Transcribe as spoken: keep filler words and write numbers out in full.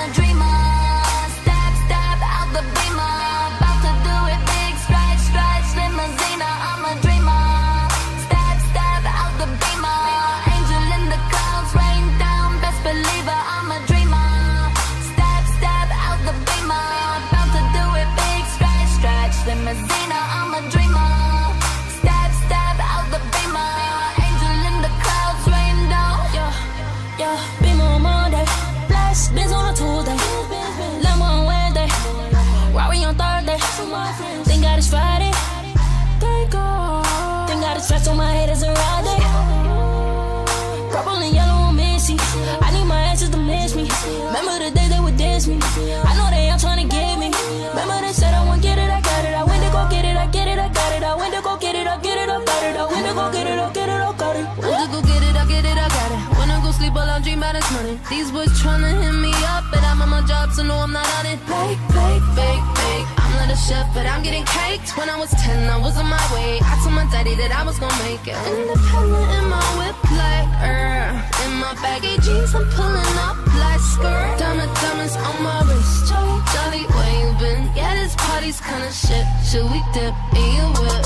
a dreamer. Step, step out the beamer. About to do it big, stretch, stretch, limousine. I'm a dreamer. Step, step out the beamer. Angel in the clouds, rain down, best believer. I'm a dreamer. Step, step out the beamer. About to do it big, stretch, stretch, limousine. I'm a dreamer. Step, step out the beamer. Angel in the clouds, rain down. Yeah, yeah, beamer on Monday. Flash, Benz on a Tuesday. Lambo on Wednesday. Rari on Thursday. Thank God it's Friday. Thank God. Thank God it's stress on my head as a ride day. Purple and yellow on Missy. I need my exes to miss me. Remember the days they would diss me. I know they all trying to get me. Remember they said I won't get it, I got it. I went to go get it, I get it, I got it. I went to go get it, I get it, I got it. I went to go get it, I get it, I got it. Went to go get it, I get it, I got it. Wanna go sleep while I dream about this money. These boys tryna hit me up, but I'm on my job, so no, I'm not on it. Fake, fake, fake, fake. I'm not a chef, but I'm getting caked. When I was ten, I was on my way. I told my daddy that I was gonna make it. Independent in my whip, like, er. In my baggy jeans, I'm pulling up like skirt. Diamond, diamonds on my wrist. Jolly, jolly, where you been? Yeah, this party's kinda shit. Should we dip in your whip?